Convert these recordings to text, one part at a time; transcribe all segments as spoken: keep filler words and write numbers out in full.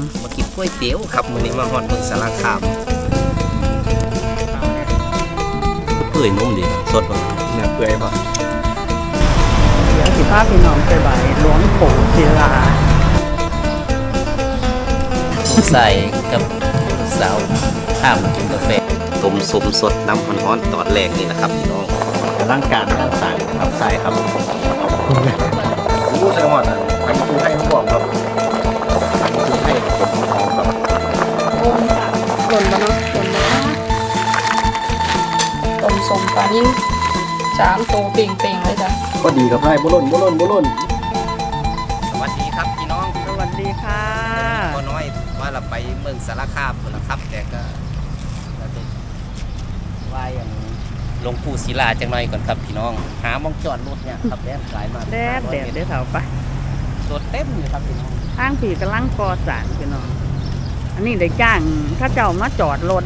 มากินก๋วยเตี๋ยวครับมื้อนี้มาฮอดเมืองสารคามเปื่อยนุ่มดีสดบ่เนี่ยเปื่อยบ่เดี๋ยวสิพาพี่น้องไปไหว้หลวงปู่ศิลาใส่กับสาวข้ามกินกาแฟต้มสมสดน้ำร้อนๆตอนแรกนี่นะครับพี่น้องร่างกายการใส่ครับใส่ครับรู้จังหวัดอันนี้คือให้น้องบอกครับอันนี้คือให้ผมหอมครับต้มค่ะหล่นมาเนาะหล่นมาต้มสมปลานิ่มสามโตเป่งเป่งเลยจ้ะก็ดีครับได้บุล่นบุล่นบุล่นสวัสดีครับพี่น้องสวัสดีค่ะพ่อน้อยว่าเราไปเมืองสารคามคนละครับแต่ก็ว่าอย่างหลวงปู่ศิลาจังหน่อยก่อนครับพี่น้องหามองจอดรถเนี่ยครับแดดสายมาแดดแดดได้เท่าไปรถเต็มเลยครับพี่น้องทางผีกำลังก่อสร้างพี่น้องอันนี้ได้จ้างถ้าเจ้ามาจอดรถ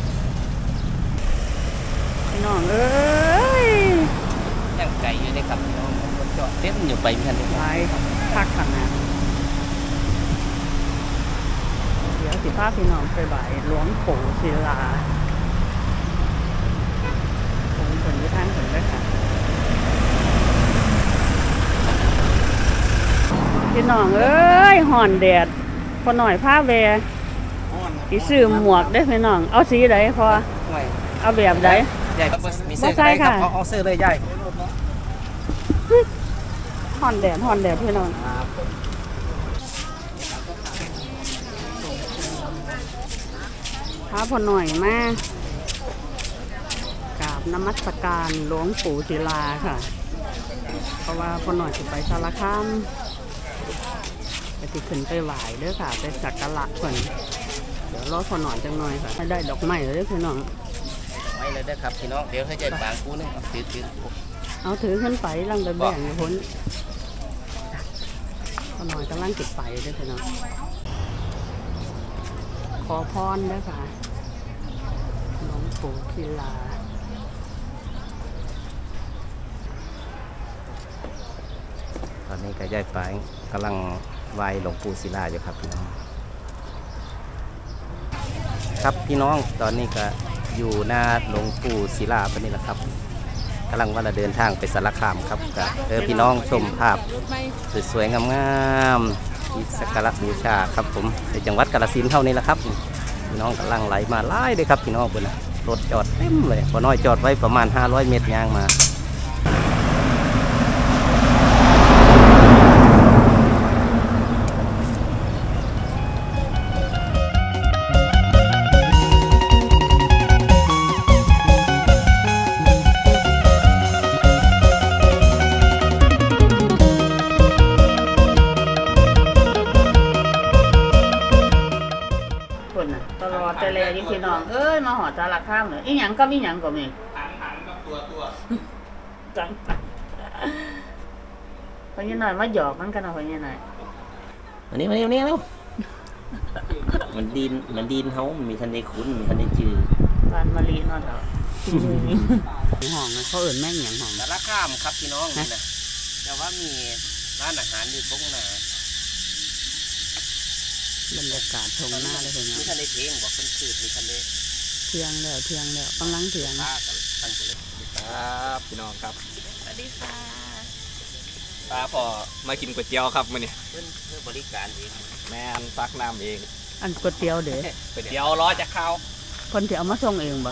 พี่น้องเอ้ยยังไกลอยู่เลยครับพี่น้องรถจอดเต็มอยู่ไปไม่ทันได้ไปพักขนาดเดี๋ยวสิพาพี่น้องไปไหว้หลวงปู่ศิลาผมถึงที่ทางถึงได้ค่ะพี่น้องเอ้ยห่อนแดดพอหน่อยผ้าแวร์อีซื้อหมวกได้พี่น้องเอาสีไหนพอเอาแบบไหนใหญ่มีเสื้อได้ครับเอาเสื้อเลยใหญ่ห่อนแดดห่อนแดดพี่น้องพระพอหน่อยมากกราบนมัสการหลวงปู่ศิลาค่ะเพราะว่าพอหน่อยจะไปสารคามไปติดขึ้นไปไหว้เด้อค่ะไปสักการะก่อนเดี๋ยวรอพอหน่อยจังหน่อยค่ะให้ได้ดอกไม้เลยพี่น้องไม่เลยได้ครับพี่น้องเดี๋ยวให้ใจบางกูนึงถือถือเอาถือขึ้นไปลังไปแบ่งอยู่พ้นพอหน่อยกำลังติดไปเด้อพี่น้องขอพรเด้อค่ะหลวงปู่ศิลาตอนนี้ก็ย้ายไปกำลังไหว้หลวงปู่ศิลาอยู่ครับพี่น้องครับพี่น้องตอนนี้ก็อยู่หน้าหลวงปู่ศิลาปนี่แหละครับกำลังว่าเราเดินทางไปสารคามครับก็เจอพี่น้องชมภาพสวยๆงามๆที่สักการะบูชาครับผมในจังหวัดกาฬสินธุ์เท่านี้แหละครับพี่น้องกำลังไหลมาไล่เลยครับพี่น้องบนรถจอดเต็มเลยพอน้อยจอดไว้ประมาณห้าร้อยเมตรยางมาตลอดแต่แลยิ่งพี่น้องเอ้ยมาหอดสารคามเลยอีหยังก็มีหยังก็มีอาหารกับตัวตัวจังพอยี่หน่อยมาหยอกมันกันเอาพอยี่หน่อยวันนี้วันนี้วันนี้แล้วมันดินมันดินเขามีทันได้คุ้นมีทันได้จืดบ้านมะลินอนเถอะห้องเขาเอิ่นแม่งอย่างห้องสารคามครับพี่น้องนี่นะแต่ว่ามีร้านอาหารอยู่ตรงหน้าบรรยากาศทงหน้าเลยพี่น้องมีทะเลเทียงบอกคนสืบมีทะเลเทียงแล้วเทียงแล้วกำลังเทียงครับพี่น้องครับสวัสดีค่ะป้าพอมากินก๋วยเตี๋ยวครับมื้อนี้เพื่อบริการเองแม่นตักน้ำเองอันก๋วยเตี๋ยวเด้ก๋วยเตี๋ยวรอจะเข้าคนที่เอามาส่งเองบ่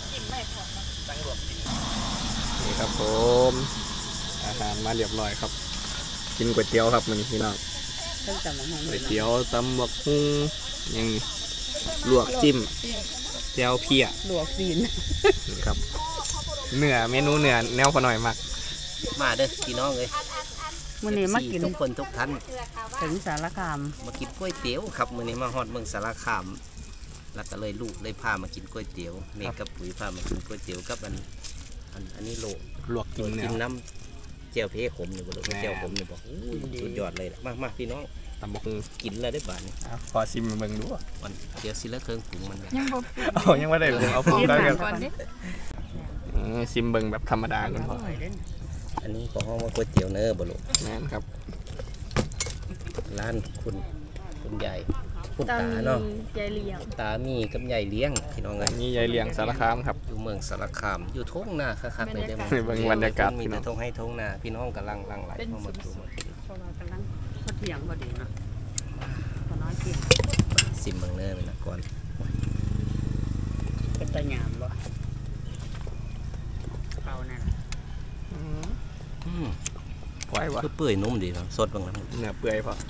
นี่ครับผมอาหารมาเรียบร้อยครับกินก๋วยเตี๋ยวครับมื้อนี้พี่น้องก๋วยเตี๋ยวตำบักหุ่งยังลวกจิ้มเจียวเพียลวกซีนนี่ครับเนื้อเมนูเนื้อแนวพอหน่อยมากมาเด้อพี่น้องเลยมื้อนี้มากินทุกคนทุกท่านถึงสารคามมากินก๋วยเตี๋ยวครับมื้อนี้มาฮอดเมืองสารคามแล้วก็เลยลูกเลยพามากินก๋วยเตี๋ยวเมฆกับปุ๋ยพามากินก๋วยเตี๋ยวกับอันอันอันนี้โลลวกจิ้มจิ้มน้ำเจียวเพขมอยู่บ่ลูกเจียวขมอยู่บ่สุดยอดเลยมามาพี่น้องตำบักหุ่งกินแล้วได้บาทนี่พอซิมเบิ่งดูวันเดี๋ยวซิละเครื่องปรุงมันยังบ่เอายังไม่ได้ปรุงเอาปรุงได้กันซิมเบิ่งแบบธรรมดาก่อนพออันนี้ของห้องว่าก๋วยเตี๋ยวเนื้อบ่ลูกแม่นครับร้านคุณคุณใหญ่พุทธาเนาะยายเลี้ยงตามีกับใหญ่เลี้ยงพี่น้องไงนี่ยายเลี้ยงสารคามครับอยู่เมืองสารคามอยู่ทุ่งนาคักๆเลยได้ไหมเบิ่งบรรยากาศมีพี่น้แต่องทุ่งให้ทุ่งนาพี่น้องกำลังลังไหลเป็นเข้ามาดูสุดๆเพราะว่ากำลังพอเที่ยงพอดีเนาะพอน้อยเที่ยงซิมเมืองเนอร์ไปนะก่อนเป็นตะหยามบ่เอาแน่ล่ะอืมไว้วะคือเปื่อยนุ่มดีเนาะสดบางน้ำเนื้อเปื่อยพอ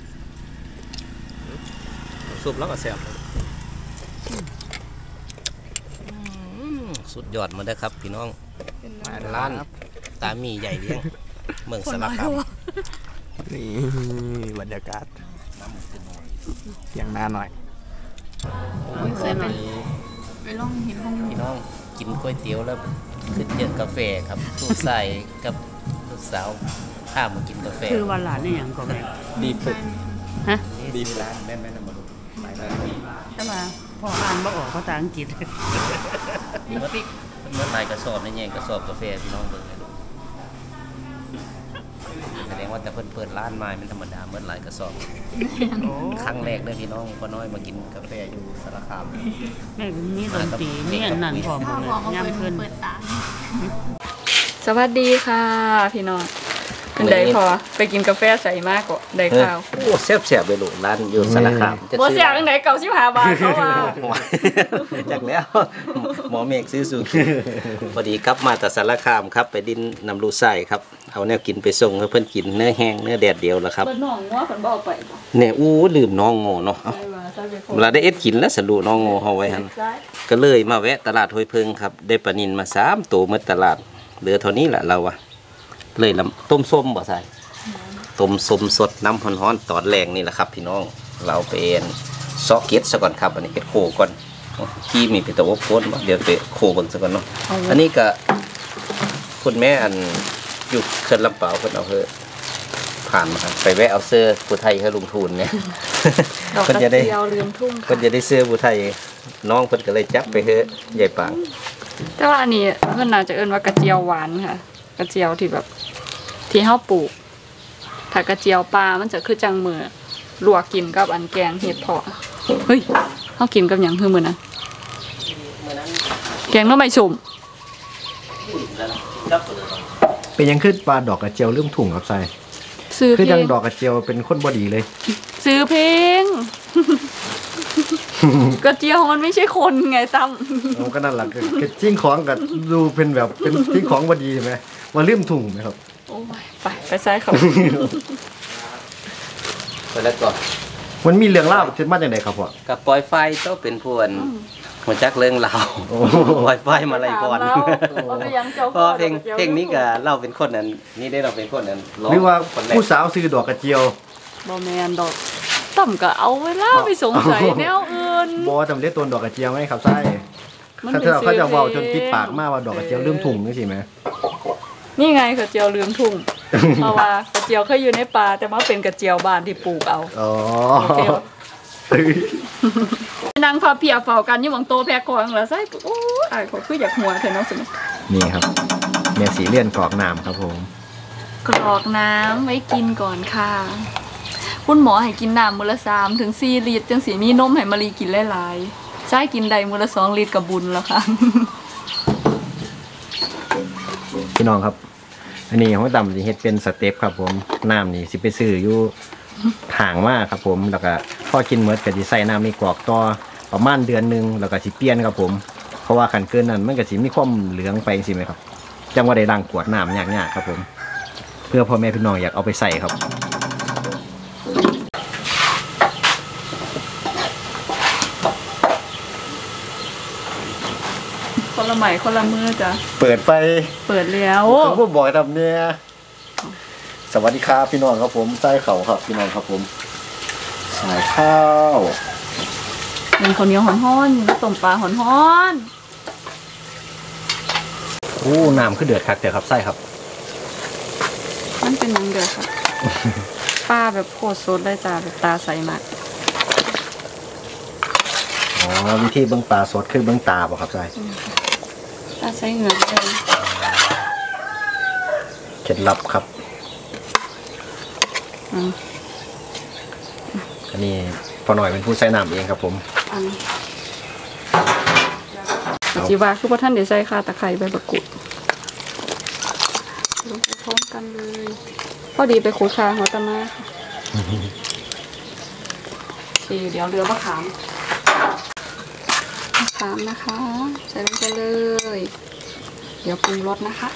ซุปแล้วก็แซ่บสุดยอดมาได้อครับพี่น้องร้านตามีใหญ่เลี้ยงเมืองสารคามนี่บรรยากาศเที่ยงหน้าหน่อยเคยไปไปลองเห็นห้องพี่น้องกินก๋วยเตี๋ยวแล้วขึ้นเยอะกาแฟครับลูกชายกับลูกสาวข้ามากินกาแฟคือว่าหลานนี่หยังก็แม่ดีปุ๊บฮะดีร้านแม่แม่นำมาดูไปร้านนี้แต่ว่าพออ่านบ่ออกภาษาอังกฤษเมื่อเมื่อลายกระสอบนี่ไงกระสอบกาแฟพี่น้องเบิ่งให้ดูแสดงว่าแต่เพิ่นเปิดร้านมาเป็นธรรมดาเมื่อลายกระสอบโอ้ครั้งแรกเลยพี่น้องก็น้อยมากินกาแฟอยู่สารคามแม่มีดนตรีมีอันนั้นพร้อมหมดเลยยามเพิ่นเปิดตาสวัสดีค่ะพี่น้องเป็นไดพอไปกินกาแฟใส่มากกว่าได้ข้าวโอ้แซ่บๆเลยลูกร้านอยู่สารคามบ่เสียจังไดเก่าสิบห้าบาทเขาว่าจากแล้วหมอเมฆซื้อสูกิพอดีครับมาแต่สารคามครับไปดินนำลูไส้ครับเอาแนวกินไปส่งให้เพิ่นกินเนื้อแห้งเนื้อแดดเดียวแล้วครับเบิ่น้องงัวเพิ่นบ่เอาไปบ่เนี่ยอู้ลืมน้องโง่เนาะได้ว่าซะไปพเวลาได้เอ็ดกินแล้วสรุน้องโง่เฮาไว้หั่นก็เลยมาแวะตลาดห้วยเพิงครับได้ปลานิลมาสามตัวหมดตลาดเหลือเท่านี้แหละเราอะเลยลำต้มส้มบ่ใส่ต้มส้มสดน้ำร้อนๆตอนแรงนี่แหละครับพี่น้องเราเป็นซอกเก็ตซะก่อนครับอันนี้เฮ็ดโคก่อนขี้มีไปตะวบโคนบ่เดี๋ยวไปโคเบิ่งซะก่อนเนาะอันนี้ก็คุณแม่อันอยู่เขื่อนลำเปล่าเพิ่นเอาเฮอผ่านมาครับไปแวะเอาเสื้อผู้ไทยให้ลุงทูนเนี่ยดอกกระเพิ่นจะได้เจียวลืมทุ่งเพิ่ค่ะนจะได้เสื้อผู้ไทยน้องเพิ่นก็เลยจับไปเฮอใหญ่ปางแต่ว่าอันนี้เพิ่นน่าจะเอิ้นว่ากระเจียวหวานค่ะ กระเจียวที่แบบที่เฮาปลูกถ้ากระเจียวปลามันจะคือจังมือลวกกินกับอันแกงเห็ดเพาะเฮ้ยเฮากินกับหยังคือมื้อนั้นมื้อนั้นแกงหน่อไม้ส้มแล้วนะจับไปเลยเป็นยังขึ้นปลาดอกกระเจียวลืมถุงครับใส่ซื้อคือเพลยังงดอกกระเจียวเป็นคนบดีเลยซื้อเพลง กระเจียวมันไม่ใช่คนไงตั้มผมก็นั่นแหละคือคือจิ้งของกับดูเป็นแบบเป็นจิ้งของบดีใช่ไหมว่าลืมถุงไหมครับโอ้ยไปไปซ้ายเขาไปแล้วก็มันมีเรื่องเล่าจะมาจากไหนครับพ่อกับปล่อยไฟต้องเป็นพวนหัวจักเรื่องเราวโอ้ปล่อยไฟมาอะไรก่อนถามเราเอาไปยังเจ้าเพราะเพลงเพลงนี้ก็เราเป็นคนนั้นนี่ได้เราเป็นคนนั้นร้องหรือว่าคนแรกผู้สาวซื้อดอกกระเจียวบอแมนดอกตั้มก็เอาเวลาไปสงสัยแนวอื่นบอจำเรียกตัวดอกกระเจียวไหมครับใช่มันเขาเป็นจะเขาจะซื้อเพลงเว่าจนติดปากมากว่าดอกกระเจียวลืมถุงนี่สิไหมนี่ไงกระเจียวลืมทุ่ง เพราะว่ากระเจียวเคยอยู่ในป่าแต่ว่าเป็นกระเจียวบ้านที่ปลูกเอาอ๋อโอเคปะ นางพาเพียเฝ้ากันอยู่หวังโตแพกของแล้วใส่โอ้ยอ้ายเขาคืออยากหัวเธอเนาะสินี่ครับเมียสีเลี่ยนกรอกน้ำครับผมกรอกน้ำไว้กินก่อนค่ะ คุณหมอให้กินน้ำมื้อละสามถึงสี่ลิตรจังสีมีนมให้มารีกินหลายๆใช้กินได้มื้อละสองลิตรกับบุญแล้วค่ะพี่น้องครับ อันนี้ของต่ำสิเฮ็ดเป็นสเต็ปครับผมน้ำนี่สิไปซื้ออยู่ห่างมากครับผมแล้วก็พอกินเมื่อก็สิใส่น้ำนี่กรอกต่อประมาณเดือนหนึงแล้วก็สิเปลี่ยนครับผมเพราะว่าขันเกินนั้นมันก็สิมีความเหลืองไปสิไหมครับจังว่าได้ล้างขวดน้ำยากๆครับผม เพื่อพ่อแม่พี่น้องอยากเอาไปใส่ครับคนละใหม่คนละมือจ้ะเปิดไปเปิดแล้วเขาพูดบ่อยทำเนี่ยสวัสดีครับพี่น้องครับผมใส่เข่าครับพี่น้องครับผมใส่ข้าวมีข้าวเหนียวฮ้อนๆต้มปลาฮ้อนโอ้น้ำคือเดือดคักเดี๋ยวครับใส่ครับๆมันเป็นหยังเด้อค่ะ ปลาแบบโคตรสดเลยจ้ะแบบตาใสมากอ๋อวิธีเบิ้งปลาสดคือเบิ้งตาบ่ครับใส่ตาใสเหงือกเลยเคล็ดลับครับอืมอันนี้พอหน่อยเป็นผู้ใส่น้ำเองครับผมอันจีว่าคือพระท่านเดี๋ยวใส่ข่าตะไคร้ใบมะกรูดลงไปพร้อมกันเลยพอดีไปขูดคาหัวตะมาโอเคเดี๋ยวเรือมะขามมะขามนะคะใส่ลงไปเลยเดี๋ยวปรุงรสนะคะ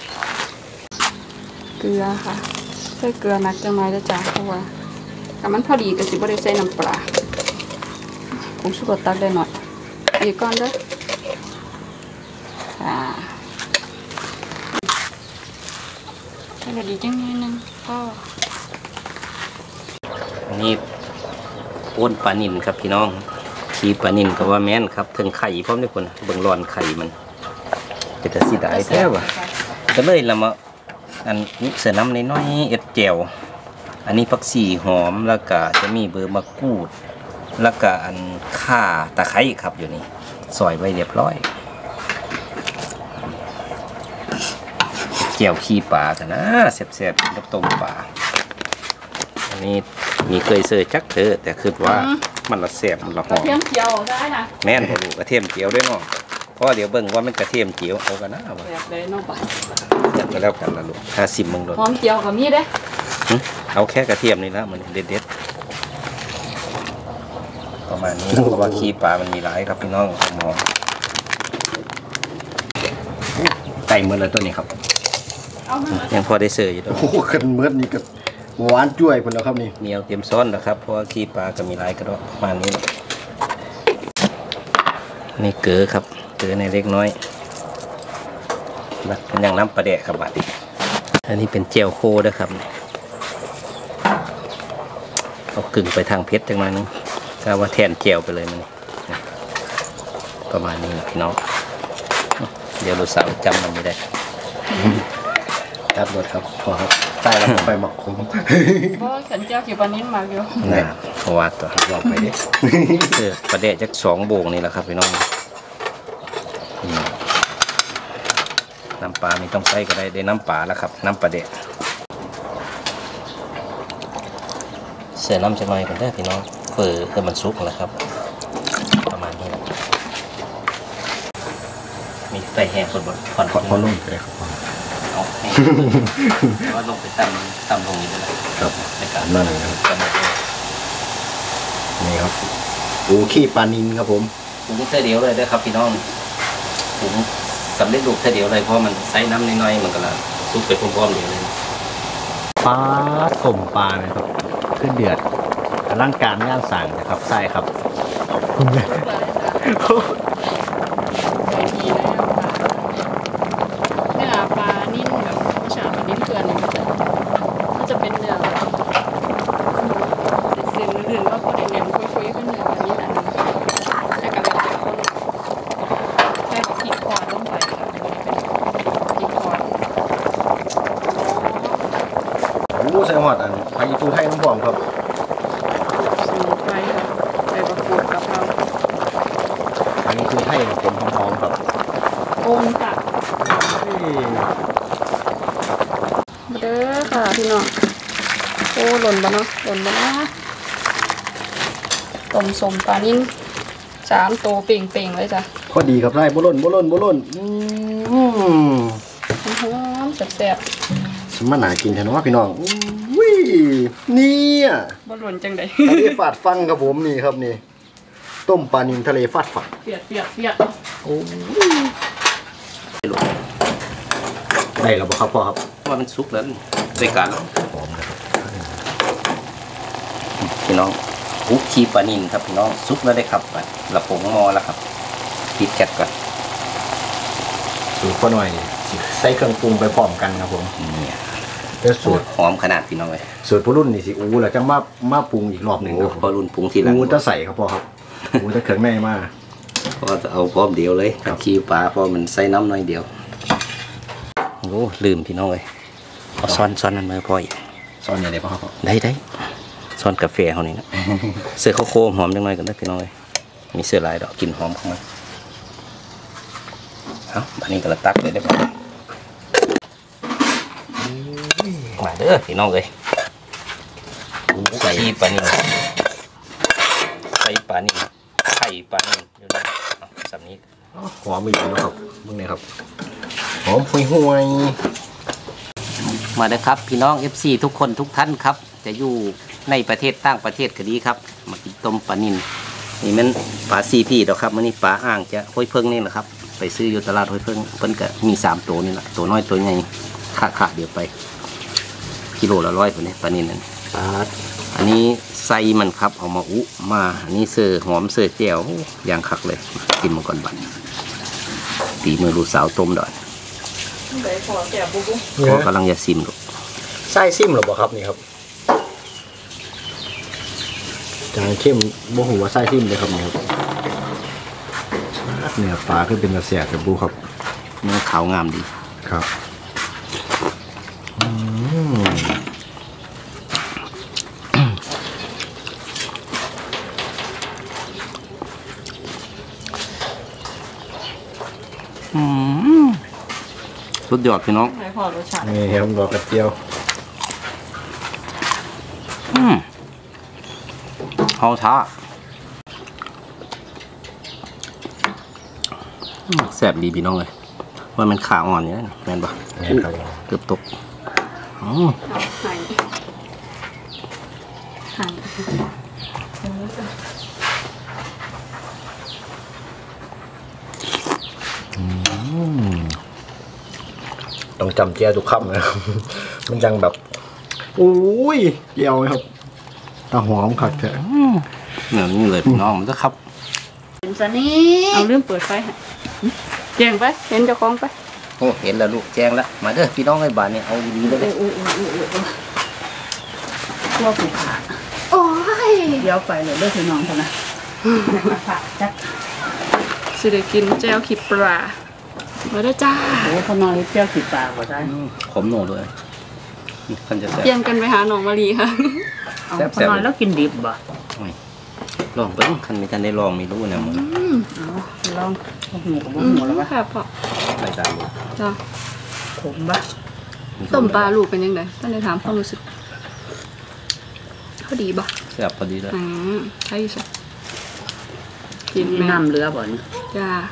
เกลือค่ะใส่เกลือนักจังไรจะจ้าเพราะว่าแต่มันพอดีก็สิบ่ได้ใส่น้ำปลาผงชูรสตักได้หน่อยอีกก้อนเด้ออ่าใส่ละดีจังนิดนึงก็อันนี้อ้นปลานินครับพี่น้องขี้ปลานินก็ว่าแม่นครับถึงไข่พร้อมด้วยคนเบิ่งร้อนไข่มันจะจะสีได้แท้ว่ะก็เลยละมาอันนี้เสือน้ำน้อยๆเอ็ดแจ่วอันนี้ผักชีหอมแล้วก็จะมีเบอร์มะกรูดแล้วก็อันข่าตะไคร้ครับอยู่นี่ซอยไว้เรียบร้อยแจ่วขี้ปลากันนะแซ่บๆกับต้มปลาอันนี้มีเคยเสิร์ฟจักเธอแต่คือว่ามันละแซ่บมันละหกระอมเทียมเจียวได้นะแม่นบ่รู้กระเทียมเจียวด้วยเนาะเพราะเดี๋ยวเบิ่งว่ามันกระเทียมเจียวเอากันนะว่าแบบเลยเนาะบ่จัดไปแล้วกันละลูกห้าสิบมึงโดนหอมเจียวกับมีเด้หึเอาแค่กระเทียมนี่ละมันเด็ดๆประมาณนี้เพราะว่าขี้ปลามันมีหลายครับพี่น้องหอมไก่เมื่อไรตัวนี้ครับเอามายังพอได้เสิร์ฟอยู่ด้วยโอ้โหกันเมื่อนี้กับหวานจ้วยคนแล้วครับนี่เหนียวเตรียมซ้อนนะครับเพราะว่าขี้ปลาก็มีหลายกระดอกประมาณนี้แหละนี่เกลือครับเกลือในเล็กน้อยนะเป็นอย่างน้ำปลาแดะครับบาดนี้อันนี้เป็นเจียวโคด้วยครับเอากึ่งไปทางเพชรจังหน่อยนึงถ้าว่าแทนเจียวไปเลยมันนะประมาณนี้นะพี่น้องเดี๋ยวลูกสาวจำมันไม่ได้ครับรถครับพอครับใต้แล้วผมไปหมักคมเพราะฉันเจียวขี้ปลานิ่มมากอยู่นะเพราะว่าตัวลองไปดิเออปลาแดะจักสองโบกนี่แหละครับพี่น้องอืมน้ำปลาไม่ต้องใส่ก็ได้ได้น้ำปลาแล้วครับน้ำปลาแดะเสือน้ำจะน้อยกันได้อพี่น้องเปิดเพื่อมันสุกแล้วครับประมาณนี้แหละมีไฟแห้งคนบนควันพอพอลุ่มเลยครับเอาให้แต่ว่าลงไปตำตำลงนี้ด้วยนะครับในการนั่นเลยครับกำหนดเลยนี่ครับปูขี้ปลานินครับผมปรุงแค่เดียวเลยเด้อครับพี่น้องปรุงสำเร็จรูปแค่เดียวเลยเพราะมันใส่น้ำน้อยๆมันก็ละซุปไปพร้อมๆเดียวเลยปลาต้มปลานะครับขึ้นเดือดร่างการย่างสั่งนะครับใช่ครับเนื้อปลานิ่มแบบไม่ใช่ปลานิ่มเกลือนี่มันจะมันจะเป็นเนื้อแบบเส้นลื่นๆก็พอได้เน้นคุยๆขึ้นเนื้อปลานิ่มอันนึงแล้วก็แบบคนใส่ผักชีคอนลงไปค่ะผักชีคอนโอ้ใส่หอดอันพายุทูไทยน้ำหอมครับสมุนไพรค่ะใบมะกรูดกะเพราพายุทูไทยผมหอมๆครับโอมค่ะมาเด้อค่ะพี่น้องโอ้หล่นบ่เนาะหล่นบ่นะต้มสมปลานิ่มสามตัวเป่งๆเลยจ้ะพอดีครับได้บ่ล่นบ่ล่นบ่ล่นอืมหอมๆแซ่บสมนากินแท้เนาะพี่น้องอุ้ยเนี่ยๆบ่หล่นจังได๋ทะเลฟาดฟังครับผมนี่ครับนี่ต้มปลานินทะเลฟาดฟังเปียกเปียกเปียกโอ้ได้แล้วบ่ครับพ่อครับว่ามันสุกแล้วด้วยกันหอมนะครับพี่น้องอุ๊บขี้ปลานินครับพี่น้องสุกแล้วได้ครับละผงมอแล้วครับปิดแก๊สก่อนสูตรพ่อหน่อยสิใส่เครื่องปรุงไปพร้อมกันครับผมเนี่ยแล้วสูตรหอมขนาดพี่น้องเลยสูตรผู้รุ่นนี่สิอู้แล้วจะมามาปรุงอีกรอบหนึ่งโอ้ครับพอรุ่นปรุงทีหลังอู้จะใส่ครับพ่อครับอู้จะเครื่องในมาพอจะเอาพร้อมเดียวเลยกับขี้ปลาเพราะมันใส่น้ำน้อยเดียวโอ้ลืมพี่น้องเลยเอาซ้อนซ้อนนั้นมาพออีกซอนอย่างไรพ่อครับได้ได้ซ้อนกาแฟเขานี่นะ เสื้อข้าวโคมหอมจังเลยกันได้อพี่น้องเลยมีเสื้อลายดอกกลิ่นหอมเข้ามาเอาอันนี้ก็ละตักเลยได้ป่ะมาเด้อพี่น้องเลยใส่ปลานิ่มปลานิ่มไข่ปลานิ่มอยู่นี่สำนี้หอมอีกแล้วครับมึงเนี่ยครับหอมห่วยห่วยมาเลยครับพี่น้อง เอฟ ซี ทุกคนทุกท่านครับจะอยู่ในประเทศต่างประเทศก็ดีครับมากินต้มปลานิ่มนี่มันปลาซีพีดอกครับมันนี่ปลาอ่างจะห้อยเพิ่งนี่แหละครับไปซื้ออยู่ตลาดห้อยเพิ่งเพิ่นก็มีสามตัวนี่แหละตัวน้อยตัวใหญ่ค่าค่าเดียวไปกิโลละร้อยตัวนี้ปลานิ่มนั่นปลาอันนี้ไส้มันครับเอามาอุมาอันนี้เสือหอมเสือแจ่วอย่างคักเลยกินมาก่อนบัดตีมือลูกสาวต้มดอนไปขอแจ่วบุ๊บเพราะกำลังจะซิมลูกไส้ซิมหรือเปล่าครับนี่ครับจางเข้มบ่หัวไส้ซิมเลยครับนี่ครับเนี่ยปลาคือเป็นกระแสกับบูครับเนื้อขาวงามดีครับอืมอืมสุดยอดพี่น้องไปขอรสชาตินี่ครับดอกกระเจียวอืมเฮาท้าอืมแซ่บดีพี่น้องเลยว่ามันขาอ่อนอย่างนี้แม่นปะนี่ครับเกือบตกอ๋อไข่ไข่ต้องจำเจียวทุกคำนะครับ มันยังแบบอุ้ยเจียวไหมครับตาหอมขัดแท้เนี่ยนี่เลยพี่น้องมันจะครับเป็นซะนี่เอาลืมเปิดไฟให้แจ้งไปเห็นเจ้าของไปโอ้เห็นแล้วลูกแจ้งแล้วมาเด้อพี่น้องไอ้บ้านเนี่ยเอาดีๆเลยเด้อตัวผูกขาดโอ้ยเดี๋ยวไปเลยเลิกให้น้องเขานะผักจักสิได้กินแจ่วขีปลามาได้อจ้าโอ้เขานอนเจ้าขีดปลาบ่ได้อืมขมโหนเลยนี่คันจะแซ่บเปลี่ยนกันไปหาหนองมะลีค่ะเอาแซ่บๆเขานอนแล้วกินดิบบ่ลองเบิ้งคันมีทันได้ลองไม่รู้เนี่ยมันเอาลองเอาหูกับอืหูมแล้วบ่ค่ะพ่อรายการเลยจ้าขมบ่ต้มปลาลูกเป็นยังไงท่านได้ถามความรู้สึกเขาดีบ่แซ่บพอดีเลยอืมใช่ใช่กินมีแม่น้ำเหลือบ่นี่จ้า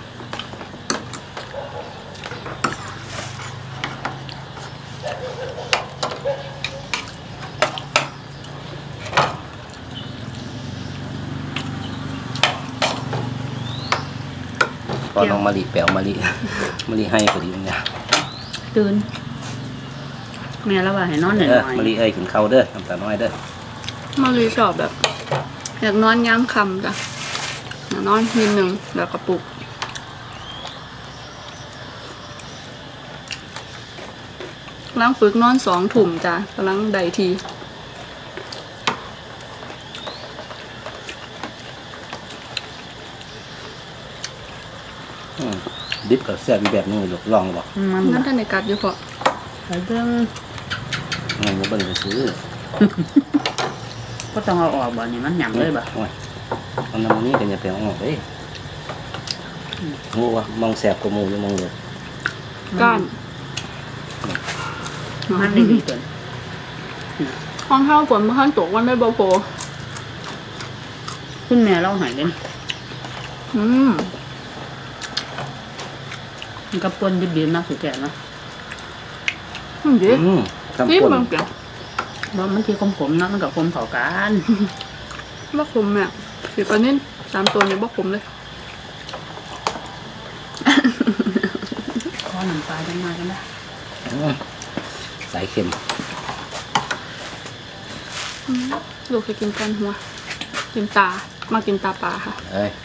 พอน้องมะลิแปลวมะลิ มะลิให้พอดีเนี่ยตื่นแม่แล้วว่าให้นอนหน่เอออยมะลิเอ้ยกินข้าวเด้อน้ำตาน้อยเด้อมะลีชอบแบบ อยากนอนย้ำคำจ้ะอยากนอนนิดหนึ่งแล้วก็ปลุกกำลังฝึกนอนสองถุ่มจ้ะกำลังใดทีอืมดิบกับแซ่บอีกแบบนึงเลยลูกลองบอกๆมันนั่นท่านในกัดอยู่พอไปเบิ่งงงเบิ้งไปซื้อก็ต้องเอาออกบ่นี่มันหยำเลยบ่โอ้ยตอนนั้นมันนี่ก็อย่าไปเอาออกเด้งูวะมองแสบกว่าหมูอยู่มองเลยก้านมันดีดีเกินห้องเท้าฝนเมื่อขั้นตกวันไม่เบาโผคุณแม่เราใหายเล่นอืมมันก็ปนดิบๆนะสุดแก่นะอืมดีอืมนี่ทำป่นมันเปลี่ยนว่ามันที่ขมๆนะมันกับขมเผากันบ่คมแม่สีปลานิ่นสามตัวนี้บ่คมเลยข้อหนังปลาจังมากันนะอืมสายเค็มลูกเคยกินกันหัว กินตา มากินตาปลาค่ะเอ้ย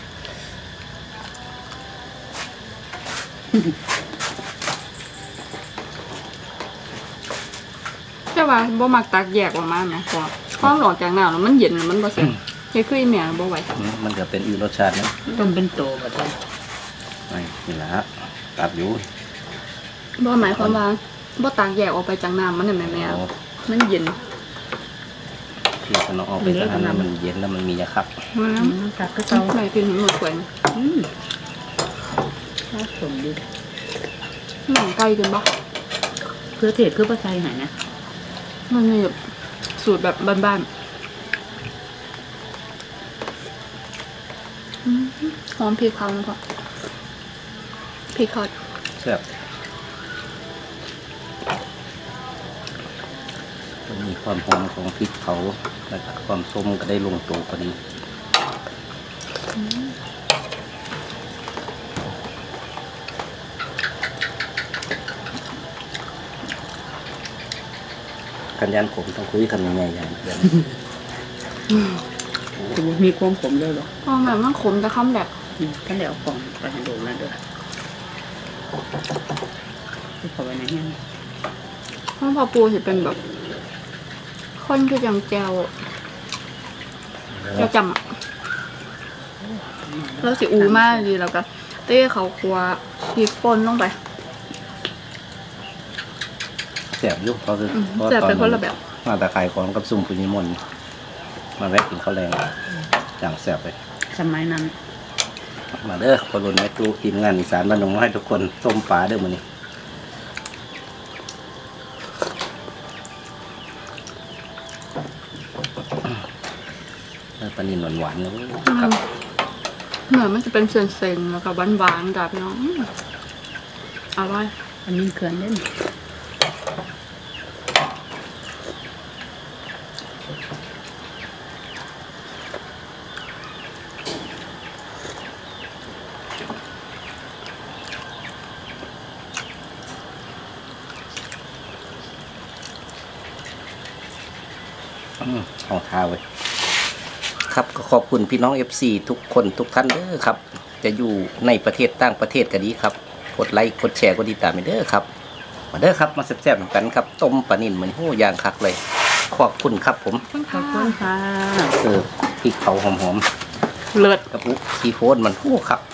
แต่ว่าบ่มักตักแยกออกมาแม่พอความร้อนจากน้ำแล้วมันเย็นแล้วมันบ่เสร็จเฮ็ดคืออีแม่บ่ไหวอืมมันก็เป็นอีกรสชาตินะต้มเป็นโตบ่ได้ไอ้นี่แหละฮะตัดอยู่บ่หมายความว่าบ่ตักแยกออกไปจากน้ำมันน่ะแม่แม่โอ้มันเย็นที่ขนมออกไปทางนั้นมันเย็นแล้วมันมียาคับอือืมมตักก็เอาเตาไหนกินหมดถ้วยนี่อืมน่าสมดีหนังไก่กินบ่เพื่อเทศเพื่อประไทยหายนะมันมีแบบสูตรแบบบ้านหอมพริกเขาพอพริกเขาแซ่บมีความหอมของพริกเผาและความส้มก็ได้ลงตัวพอดีกันยันผมต้องคุยคำยังไงอย่างเดียวคือมีความขมเลยหรอพอแบบมันขมจะคำแบบก็เดี๋ยวกล่องไปให้ดูแล้วเด้อเข้าไปในนี้ข้าวผัดปูจะเป็นแบบข้นคือจังแจวแจวจำอ่ะแล้วสิอูมากดีแล้วก็เต้เขาครัวพริกป่นลงไปแซ่บอยุ่เพราะคือแซ่บเป็นคนละแบบมาตะไคร่ของกับซุ่มปุญญมนต์มาแวะกินข้าวแรงอย่างแซ่บเลยสมัยนั้นมาเด้อคนรุ่นแม่ตู้ทีมงานอีสานบ้านหนองให้ทุกคนส้มปลาเด้อมื้อนี้ปลานิ่มหวานๆนะครับเหมือนมันจะเป็นเส้นๆแล้วก็หวานๆจ้ะพี่น้องอืมอร่อยอันนี้เขื่อนเล่นอืมเอาทาไว้ครับก็ขอบคุณพี่น้อง เอฟ ซี ทุกคนทุกท่านเด้อครับ จะอยู่ในประเทศต่างประเทศก็ดีครับกดไลค์กดแชร์กดติดตามไปเด้อครับมาเด้อครับมาแซ่บๆกันครับต้มปลานิ่มเหมือนหูย่างคักเลยขอบคุณครับผมขอบคุณค่ะเออพริกเผาหอมเลิศๆกับอุ๊ซีโฟนมันหูคัก